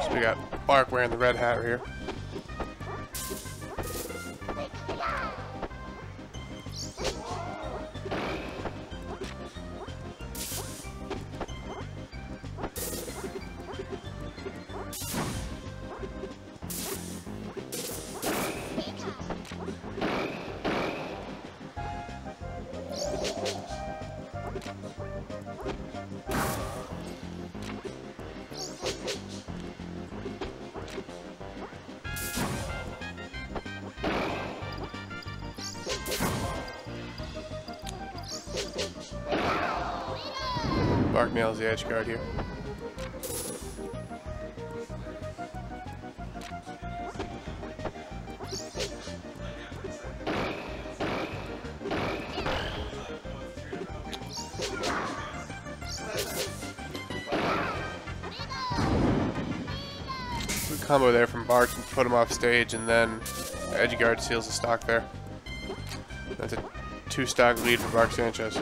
So we got Bark wearing the red hat here. Bark nails the edge guard here. Good combo there from Bark to put him off stage, and then edge guard seals the stock there. That's a 2-stock lead for BarkSanchez.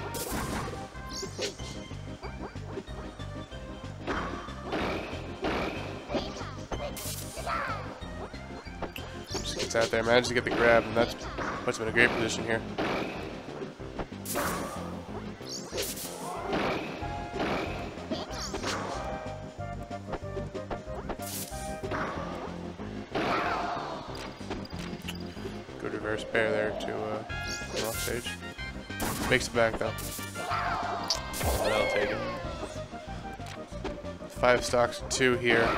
Gets out there, manages to get the grab, and that puts him in a great position here. Good reverse pair there to off stage. Makes it back though. And I'll take it. 5 stocks and 2 here.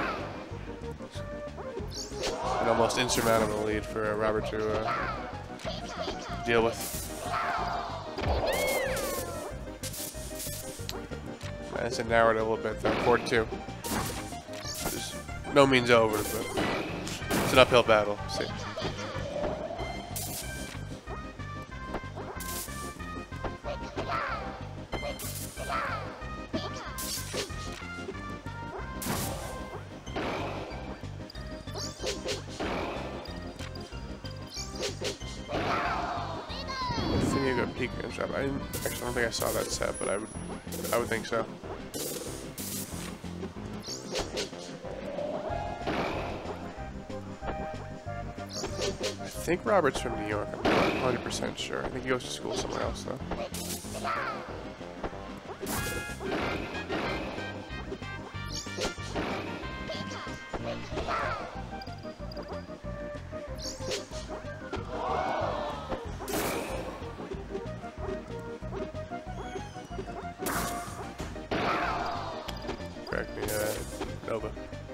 An almost insurmountable lead for Robert to deal with. Managed to narrow it a little bit though. 4-2. It's no means over, but it's an uphill battle. Let's see. Pikachu. I don't think I saw that set, but I would think so. I think Robert's from New York. I'm not 100% sure. I think he goes to school somewhere else though. Correct me, Nova.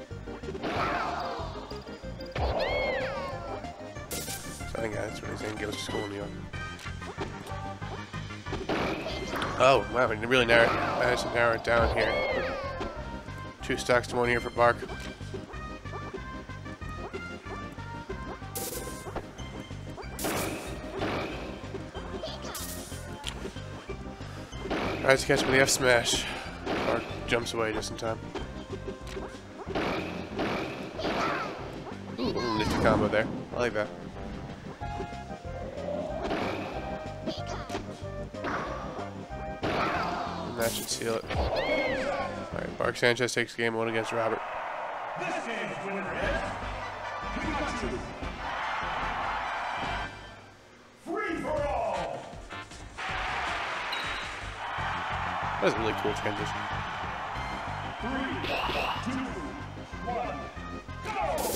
So I think that's what he's saying, goes to school in New York. Oh, wow, we really managed to narrow it down here. 2 stocks to 1 here for Bark. Tries to catch him with the F smash. Bark jumps away just in time. Ooh, nifty combo there. I like that. And that should seal it. Alright, BarkSanchez takes game 1 against Robert. This game's winner is Pikachu. Free for all. That was a really cool transition. 3, 2, 1, go!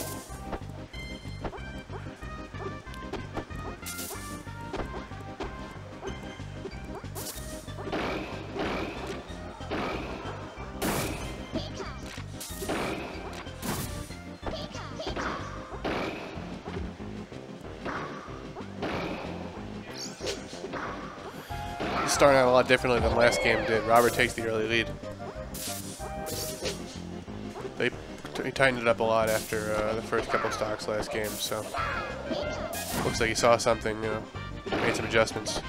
Starting out a lot differently than last game did. Robert takes the early lead. He tightened it up a lot after the first couple stocks last game, so looks like he saw something, you know, made some adjustments.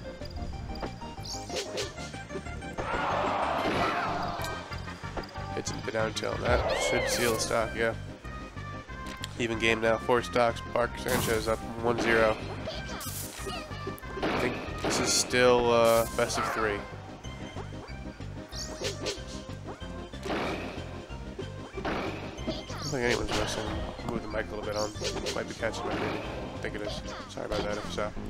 It's down till that should seal the stock, yeah. Even game now, 4 stocks. BarkSanchez up 1-0. I think this is still best of 3. I don't think anyone's missing. Move the mic a little bit on. Might be catching my breathing. I think it is. Sorry about that if so.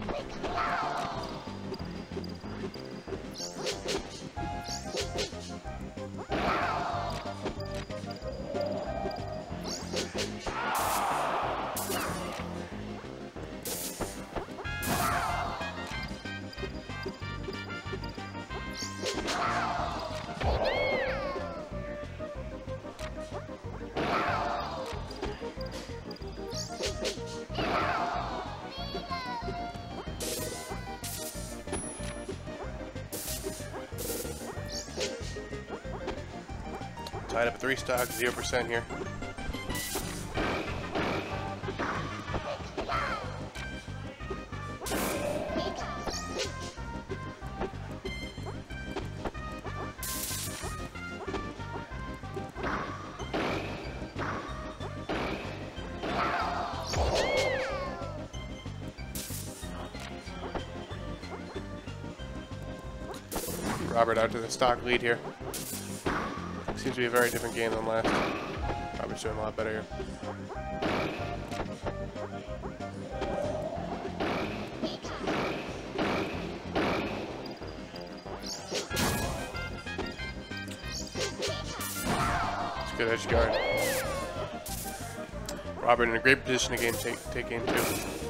Tied up at 3 stocks, 0% here. Robert out to the stock lead here. Seems to be a very different game than last. Robert's doing a lot better here. It's a good edge guard. Robert in a great position to take game 2.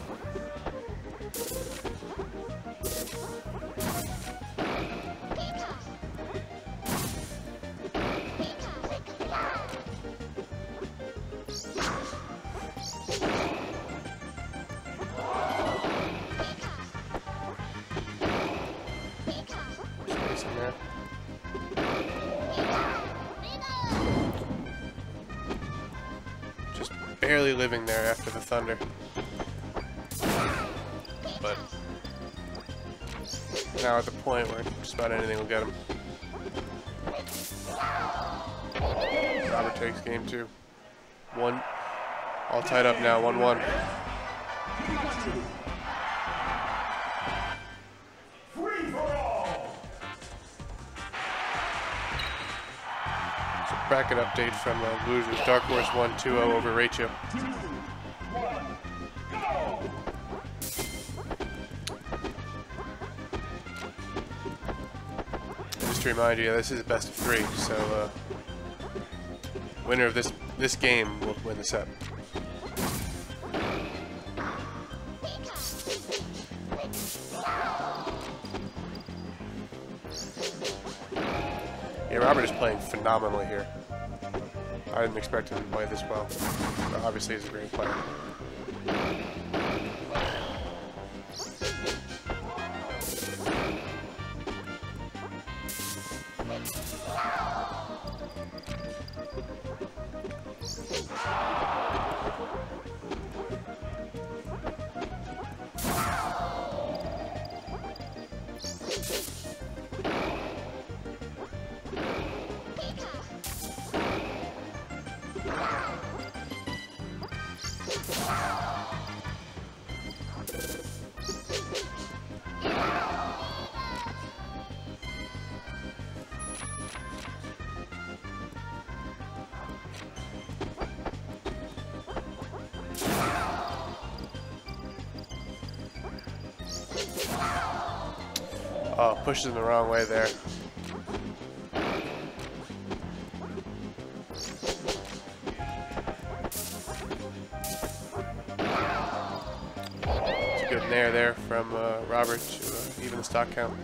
There. Just barely living there after the thunder, but now at the point where just about anything will get him. Robert takes game 2. All tied up now, 1-1. Bracket update from losers. Dark Horse 1-2-0 over Rachel. Just to remind you, this is a best of 3, so winner of this game will win the set. Yeah, Robert is playing phenomenally here. I didn't expect him to play this well, but obviously he's a great player. Oh, pushes him the wrong way there. It's a good nair there from Robert to even the stock count.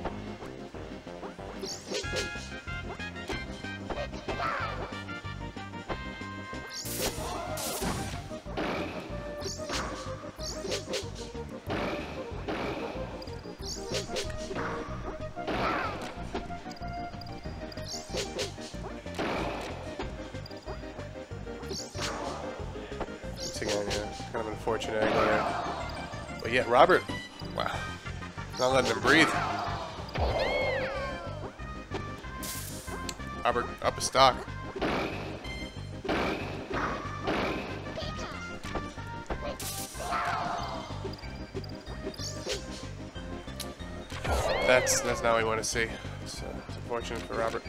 Again, yeah, kind of unfortunate angle there. But yeah, Robert, wow, not letting him breathe. Robert up a stock. That's not what we want to see. It's unfortunate for Robert.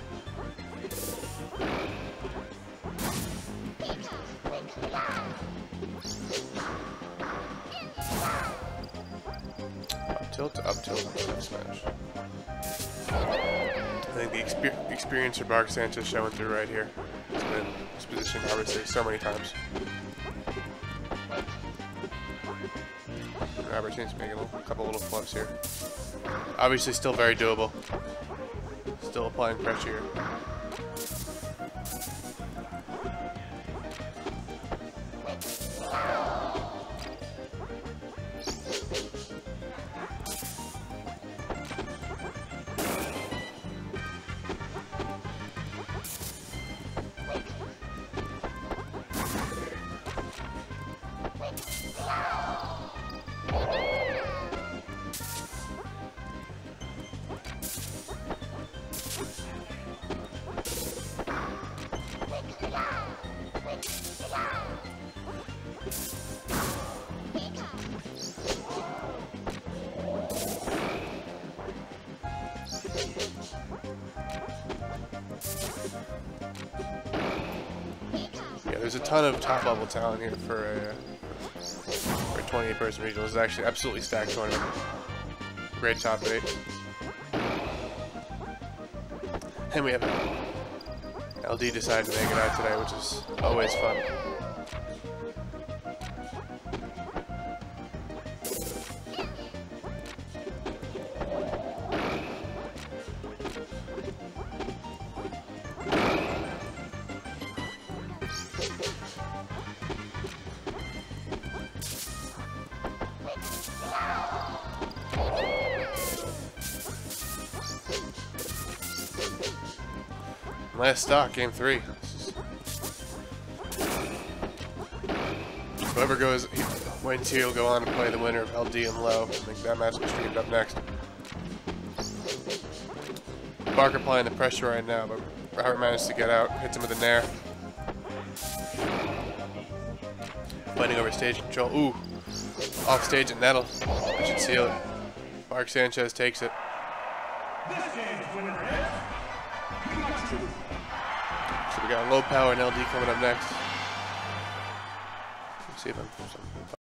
Up tilt to up tilt, up smash. I think the experience for BarkSanchez is showing through right here. It's been in this position obviously so many times. Robert seems to make a couple little flips here. Obviously still very doable. Still applying pressure here. Yeah, there's a ton of top-level talent here for a 28-person regional. It's actually absolutely stacked tournament. Great top 8. And we have LD decided to make it out today, which is always fun. Last stock, game 3. Whoever wins here will go on to play the winner of LD and Low. I think that match will be streamed up next. Bark applying the pressure right now, but Robert managed to get out, hits him with a nair. Fighting over stage control. Ooh, off stage and nettle. That should seal it. BarkSanchez takes it. This game's winner is Pikachu. So we got low power and LD coming up next. Let's see if I'm